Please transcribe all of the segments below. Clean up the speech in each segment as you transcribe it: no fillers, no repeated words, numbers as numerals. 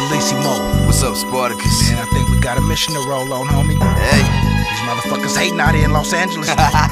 Bellissimo. What's up, Spartacus? Man, I think we got a mission to roll on, homie. Hey. These motherfuckers hating out here in Los Angeles.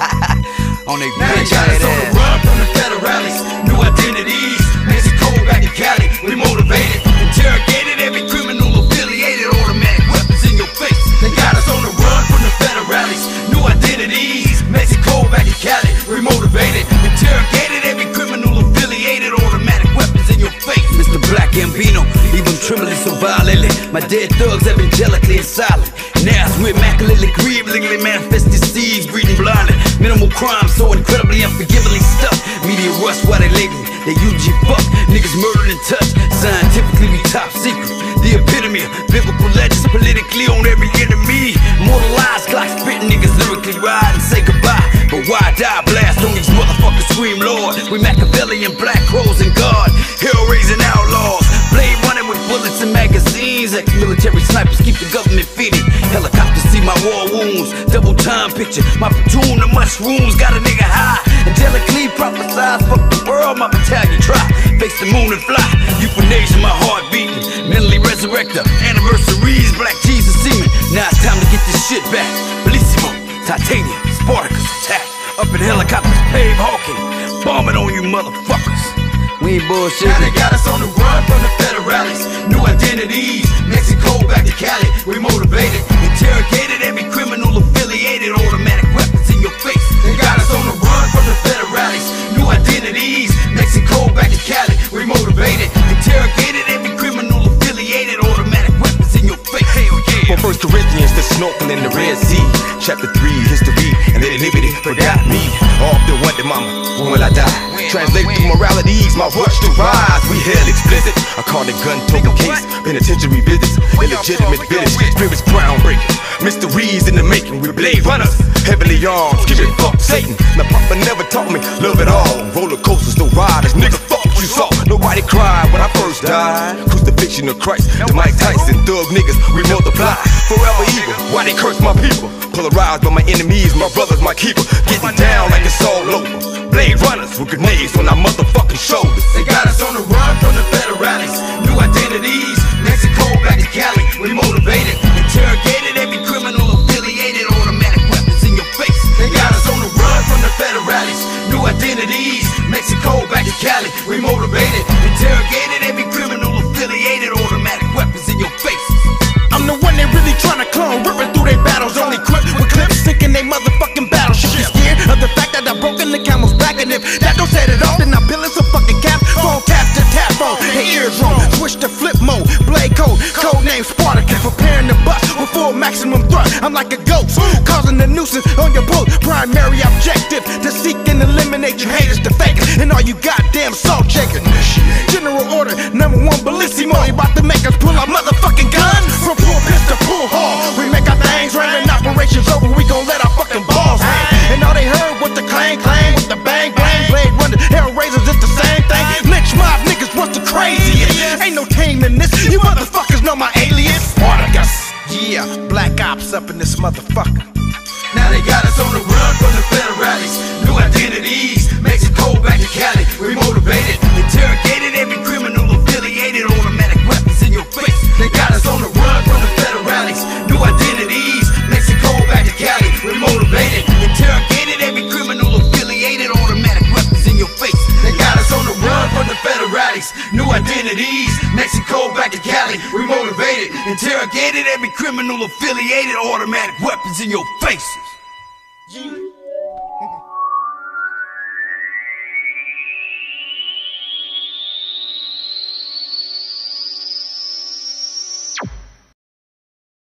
On they Now they bitch got us on the run from the federales. New identities, Mexico back to Cali. We motivated, interrogated every criminal affiliated. Automatic weapons in your face. They got us on the run from the federales. New identities, Mexico back to Cali. We motivated, interrogated every criminal affiliated. Automatic weapons in your face. Mr. Black Gambino, leave them trembling so violently. My dead thugs evangelically and silent. Now we immaculately grievingly manifest disease, breeding blindly. Minimal crime, so incredibly unforgivably stuck. Media rust while they label me. They UG fuck. Niggas murdered and touched. Scientifically we top secret. The epitome of biblical legends, politically on every enemy. Mortalized, clock spitting niggas lyrically ride and say goodbye. But why die? Blast on these motherfuckers, scream Lord. We Machiavellian, black crows and God. Hell-raising outlaws. Blade running with bullets and magazines. Ex-military snipers keep the government feeding. Helicopters see my war wounds. Double time picture. My platoon of mushrooms got a nigga high. Angelically prophesied, fuck the world. My battalion try. Face the moon and fly. Euthanasia, my heart beating. Mentally resurrect her. Anniversaries, Black Jesus semen. Now it's time to get this shit back. Bellissimo, Titanium, Spartacus attack. Up in helicopters, pave hawking. Bombing on you motherfuckers. We ain't bullshit. Now they got us on the run from the federales. New identities, Mexico back to Cali. We motivated, interrogated every criminal affiliated. Automatic weapons in your face. They got us on the run from the federales. New identities, Mexico back to Cali. We motivated, interrogated every criminal affiliated. Automatic weapons in your face. Hell yeah. From 1 Corinthians to snorkeling in the Red Sea. Chapter 3, history, and they liberty forgot me. Often wonder, mama, when will I die? Translate through moralities, my rush to rise. We hell explicit. I call it gun token case. Penitentiary visits, illegitimate village. Spirits groundbreaking. Mysteries in the making. We blade runners, heavily armed. Giving fuck Satan. My papa never taught me love at all. Roller coasters, no riders. Nigga, fuck you saw. Nobody cried when I first died. Crucifixion of Christ. To Mike Tyson, thug niggas, we multiply. Forever evil. Why they curse my people? Polarized by my enemies, my brothers, my keeper. Getting down like it's all over. Blade runners with grenades on our motherfucking shoulders. They got us on the run from the federales. New identities, Mexico back to Cali. We motivated, interrogated every criminal affiliated. Automatic weapons in your face. They got us on the run from the federales. New identities, Mexico back to Cali. We motivated, interrogated every criminal affiliated. Automatic weapons in your face. I'm the one they really tryna clone, ripping through their battles, only equipped with clips, sinking they motherfucking battleship. You scared of the fact that I broken the camel's back, and if that don't set it off, then I bill it some fucking cap. Phone tap to tap phone, hey eardrum, switch to flip mode, blade code, code name Spartacus, preparing the bust with full maximum thrust. I'm like a ghost, causing a nuisance on your boat. Primary objective to seek and eliminate you haters, the fakers, and all you goddamn salt shakers. General order, #1 Bellissimo, you about to make us pull our motherfucking guns from pool piss to pool hall. We make our things right and operations over, we gon' let our fucking balls hang. And all they heard was the clang clang with the bang bang. Blade runner, hell raisers, it's the same thing. Lynch mob niggas, what's the craziest? Ain't no tame in this, you motherfuckers know my alias. Spartacus. Yeah, black ops up in this motherfucker. Now they got us on the run from the federales. New identities, Mexico back to Cali. We motivated, interrogated every criminal affiliated. Automatic weapons in your face. They got us on the run from the federales. New identities, Mexico back to Cali. We motivated, interrogated every criminal affiliated. Automatic weapons in your face. They got us on the run from the federales. New identities, Mexico back to Cali. We motivated, interrogated every criminal affiliated. Automatic weapons in your faces.